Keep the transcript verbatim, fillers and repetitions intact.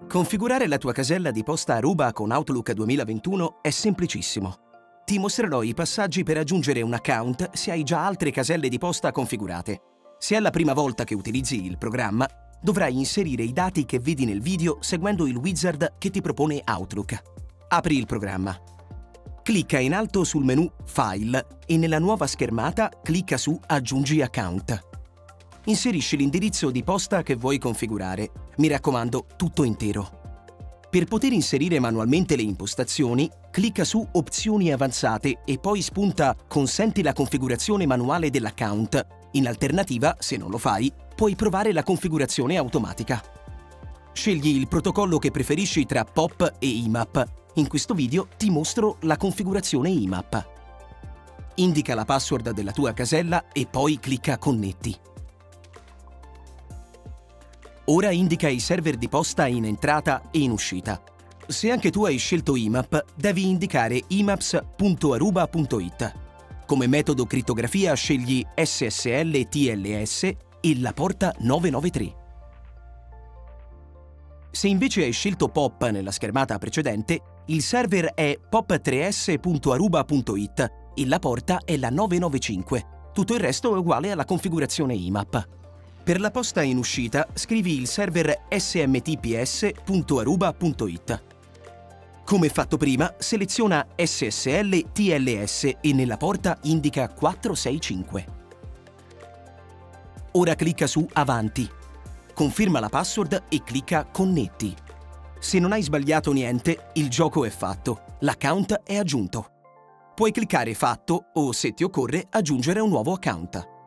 Configurare la tua casella di posta Aruba con Outlook duemilaventuno è semplicissimo. Ti mostrerò i passaggi per aggiungere un account se hai già altre caselle di posta configurate. Se è la prima volta che utilizzi il programma, dovrai inserire i dati che vedi nel video seguendo il wizard che ti propone Outlook. Apri il programma. Clicca in alto sul menu File e nella nuova schermata clicca su Aggiungi account. Inserisci l'indirizzo di posta che vuoi configurare. Mi raccomando, tutto intero. Per poter inserire manualmente le impostazioni, clicca su Opzioni avanzate e poi spunta Consenti la configurazione manuale dell'account. In alternativa, se non lo fai, puoi provare la configurazione automatica. Scegli il protocollo che preferisci tra P O P e I M A P. In questo video ti mostro la configurazione I M A P. Indica la password della tua casella e poi clicca Connetti. Ora indica i server di posta in entrata e in uscita. Se anche tu hai scelto I M A P, devi indicare imaps punto aruba punto it. Come metodo crittografia scegli S S L T L S e la porta nove nove tre. Se invece hai scelto P O P nella schermata precedente, il server è pop tre s punto aruba punto it e la porta è la nove nove cinque. Tutto il resto è uguale alla configurazione I M A P. Per la posta in uscita, scrivi il server S M T P S punto aruba punto it. Come fatto prima, seleziona S S L T L S e nella porta indica quattro sei cinque. Ora clicca su Avanti. Conferma la password e clicca Connetti. Se non hai sbagliato niente, il gioco è fatto. L'account è aggiunto. Puoi cliccare Fatto o, se ti occorre, aggiungere un nuovo account.